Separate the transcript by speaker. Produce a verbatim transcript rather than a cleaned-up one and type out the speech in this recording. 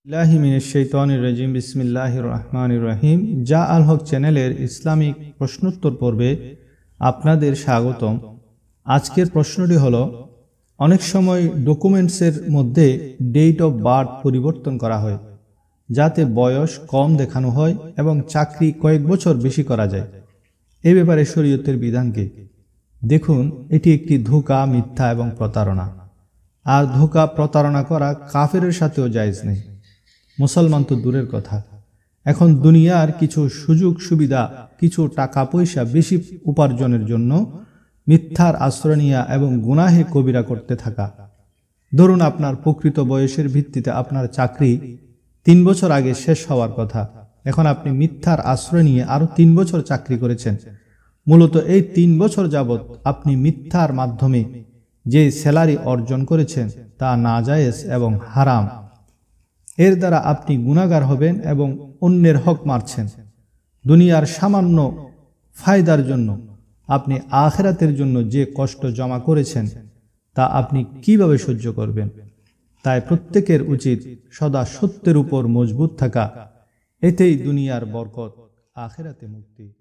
Speaker 1: বিল্লাহি মিনাশ শাইতানির রাজিম বিসমিল্লাহির রহমানির রহিম। যা আল হক চ্যানেলের ইসলামিক প্রশ্নোত্তর পর্বে আপনাদের স্বাগতম। আজকের প্রশ্নটি হলো, অনেক সময় ডকুমেন্টসের মধ্যে ডেট অফ বার্থ পরিবর্তন করা হয় যাতে বয়স কম দেখানো হয় এবং চাকরি কয়েক বছর বেশি করা যায়। এ ব্যাপারে শরীয়তের বিধান কি? দেখুন, এটি একটি ধোঁকা, মিথ্যা এবং প্রতারণা। আর ধোঁকা প্রতারণা করা কাফেরের সাথেও জায়েজ নেই, মুসলমান তো দূরের কথা। এখন দুনিয়ার কিছু সুযোগ সুবিধা, কিছু টাকা পয়সা বেশি উপার্জনের জন্য মিথ্যার আশ্রয় নেওয়া এবং গুনাহে কবিরা করতে থাকা। ধরুন, আপনার প্রকৃত বয়সের ভিত্তিতে আপনার চাকরি তিন বছর আগে শেষ হওয়ার কথা, এখন আপনি মিথ্যার আশ্রয় নিয়ে আরো তিন বছর চাকরি করেছেন। মূলত এই তিন বছর যাবৎ আপনি মিথ্যার মাধ্যমে যে স্যালারি অর্জন করেছেন তা নাজায়েজ এবং হারাম। এর দ্বারা আপনি গুনাহগার হবেন এবং অন্যের হক মারছেন। দুনিয়ার সামান্য ফায়দার জন্য আপনি আখিরাতের জন্য যে কষ্ট জমা করেছেন তা আপনি কিভাবে সহ্য করবেন? তাই প্রত্যেকের উচিত সদা সত্যের উপর মজবুত থাকা, এতেই দুনিয়ার বরকত, আখিরাতে মুক্তি।